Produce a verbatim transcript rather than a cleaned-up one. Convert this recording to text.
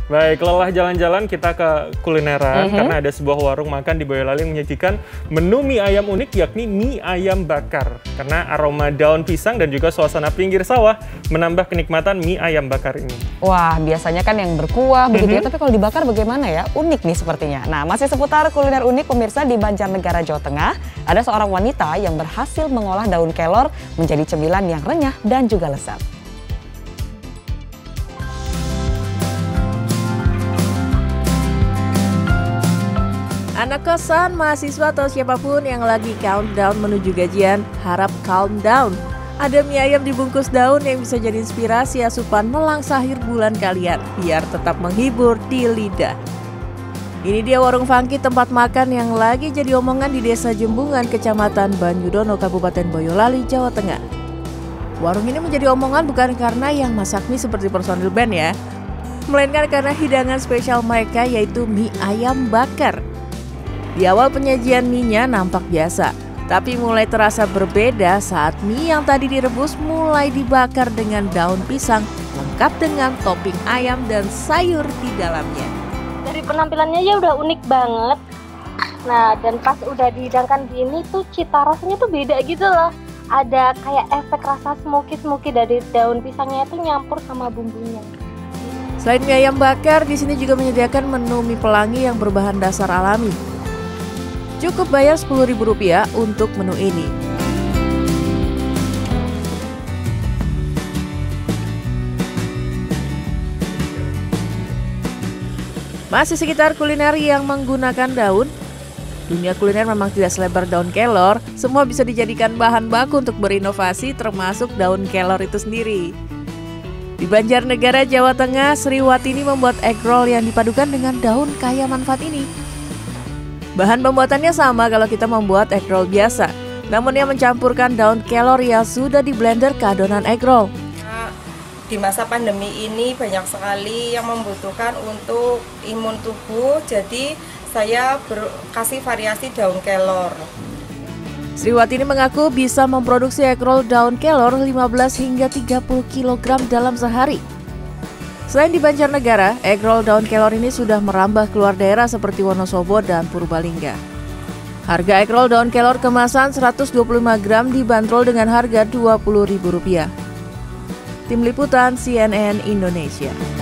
Baik, lelah jalan-jalan kita ke kulineran Mhm. karena ada sebuah warung makan di Boyolali yang menyajikan menu mie ayam unik yakni mie ayam bakar. Karena aroma daun pisang dan juga suasana pinggir sawah menambah kenikmatan mie ayam bakar ini. Wah, biasanya kan yang berkuah begitu ya, Mhm. tapi kalau dibakar bagaimana ya? Unik nih sepertinya. Nah, masih seputar kuliner unik pemirsa di Banjarnegara, Jawa Tengah. Ada seorang wanita yang berhasil mengolah daun kelor menjadi cemilan yang renyah dan juga lezat. Anak kosan, mahasiswa atau siapapun yang lagi countdown menuju gajian, harap calm down. Ada mie ayam dibungkus daun yang bisa jadi inspirasi asupan melangsa akhir bulan kalian, biar tetap menghibur di lidah. Ini dia warung funky tempat makan yang lagi jadi omongan di Desa Jembungan, Kecamatan Banyudono, Kabupaten Boyolali, Jawa Tengah. Warung ini menjadi omongan bukan karena yang masak mie seperti personil band ya, melainkan karena hidangan spesial mereka yaitu mie ayam bakar. Di awal penyajian mie-nya nampak biasa, tapi mulai terasa berbeda saat mie yang tadi direbus mulai dibakar dengan daun pisang, lengkap dengan topping ayam dan sayur di dalamnya. Dari penampilannya aja udah unik banget. Nah, dan pas udah dihidangkan gini tuh cita rasanya tuh beda gitu loh. Ada kayak efek rasa smoky-smoky dari daun pisangnya itu nyampur sama bumbunya. Selain mie ayam bakar, di sini juga menyediakan menu mie pelangi yang berbahan dasar alami. Cukup bayar sepuluh ribu rupiah untuk menu ini. Masih sekitar kuliner yang menggunakan daun. Dunia kuliner memang tidak selebar daun kelor, semua bisa dijadikan bahan baku untuk berinovasi termasuk daun kelor itu sendiri. Di Banjarnegara, Jawa Tengah, Sri Watini membuat egg roll yang dipadukan dengan daun kaya manfaat ini. Bahan pembuatannya sama kalau kita membuat egg roll biasa, namun ia mencampurkan daun kelor yang sudah di blender ke adonan egg roll. Di masa pandemi ini banyak sekali yang membutuhkan untuk imun tubuh, jadi saya kasih variasi daun kelor. Sri Watini mengaku bisa memproduksi egg roll daun kelor lima belas hingga tiga puluh kilogram dalam sehari. Selain di Banjarnegara, egg roll daun kelor ini sudah merambah keluar daerah seperti Wonosobo dan Purbalingga. Harga egg roll daun kelor kemasan seratus dua puluh lima gram dibanderol dengan harga dua puluh ribu rupiah. Tim Liputan C N N Indonesia.